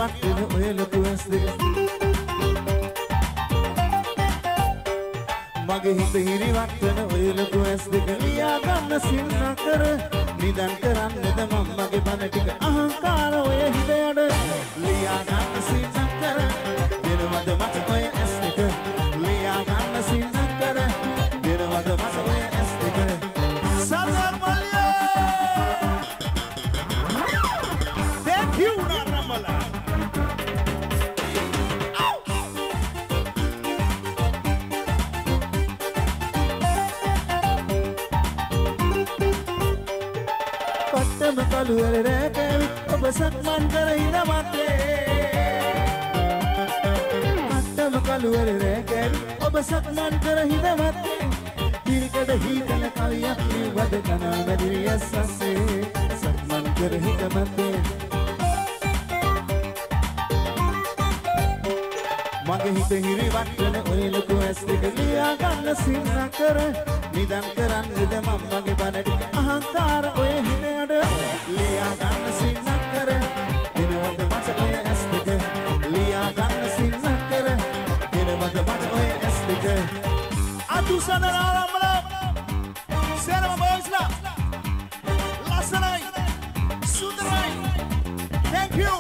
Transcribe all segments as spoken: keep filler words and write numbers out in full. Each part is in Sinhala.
වට්ටන ඔය ලොකු ඇස් දෙක මගේ හිත හිරි වට්ටන ඔය ලොකු ඇස් දෙක ලියා ගන්න සින්න කර නිදන් කරන්නද මම මගේ බන ටික අහංකාර ඔය හිත යඩ ලියා ගන්න සින්න කර දෙනවද මට ඔය ඇස් දෙක ලියා ගන්න සින්න කර දෙනවද මට ඔය ඇස් දෙක සල්ලන් මල්ලිය thank you නරඹලා පට්ටම කළු වල රැකවි ඔබ සක්මන් කර ඉඳ මතේ පට්ටම කළු වල රැකවි ඔබ සක්මන් කර ඉඳ මතේ පිරිකඩ හීතල කවියක් වද කනා මැදිරිය සස්සේ සක්මන් කර ඉඳ මතේ මගේ හිත හිරි වට්ටන ඔය ලොකු ඇස් දෙක ලියා ගන්න සින්න කර නිදන් කරන්නද මම මගේ බන ටික අහංකාර ඔය හිත යඩ ලියා ගන්න සින්න කර දිනවද මට ඔය ඇස් දෙක ලියා ගන්න සින්න කර දිනවද මට ඔය ඇස් දෙක අතුසන ආරම්භල සරම බෝස්ලා ලස්සනයි සුන්දරයි thank you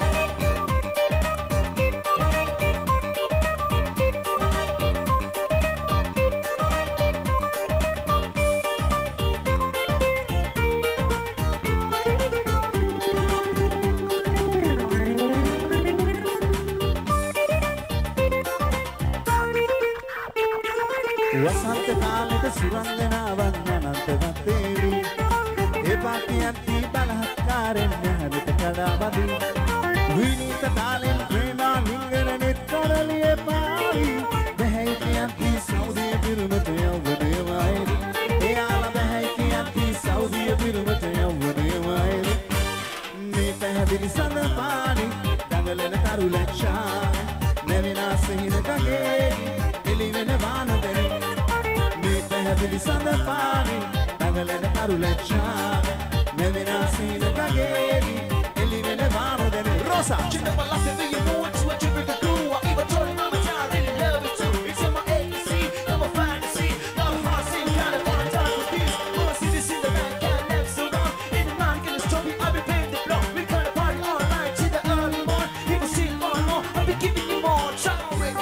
වසන්ත කාලෙට සුරංගනාවන් අනන්තවත් වේවි එපා කියන්ති බලහත්කාරෙන් යහනට කඩාවදි විනීත තාලෙන් ප්‍රේමා ලිංගන නෙත් කරලිය පාවි බැහැයි කියන්ති සෞදිය පිරුමට යව්වනේ වයිරි එයාලා බැහැයි කියන්ති සෞදිය පිරුමට යව්වනේ වයිරි මේ පැහැදිලි සඳ පානි දඟලන කරු ලැක්ෂා නැවෙනා සිහින කගේ එළිවෙන වාන දෙනේ පැහැදිලි සඳ පානි දඟලන කරු ලැක්ෂාව නැවෙනා සීන කගේවි එළිවෙන වාන දෙනේ Rosa you know I love it when you know it's what you really do I even told you mama I really love it too it's in my A B C I'm a fantasy not a hard scene kind of fun time for peace all I see this in the back can't live so long in the mind get a story I'll be paying the block we kind of party all night till the early morning people see more and more I'll be giving you more showering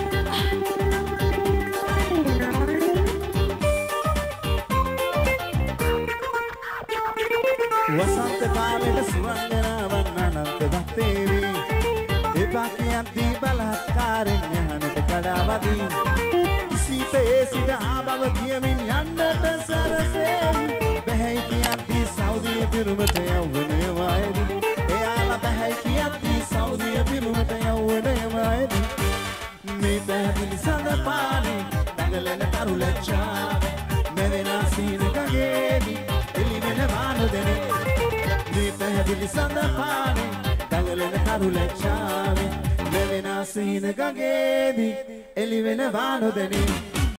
වසන්ත කාලෙට සුරංගනාවන් අනන්තවත් වේවි එපා කියන්ති බලහත්කාරෙන් යහනට කඩාවදි සීතේ සිට ආබව කියමින් යන්නට සරසේවි බැහැයි කියන්ති සෞදිය පිරුමට යව්වනේ වයිරි එයාලා බැහැයි කියන්ති සෞදිය පිරුමට යව්වනේ වයිරි මේ පැහැදිලි සඳ පානි දඟලන කරු ලැක්ෂාව නැවෙනා සීන කගේවි එළිවෙන වාන දෙනේ මේ පැහැදිලි සඳ පානි දඟලන කරු ලැක්ෂාවේ නැවෙනා සීන ගගේදී එළිවෙන වාන දෙනේ